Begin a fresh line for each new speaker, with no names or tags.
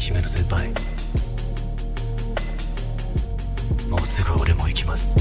姫野先輩、もうすぐ俺も行きます。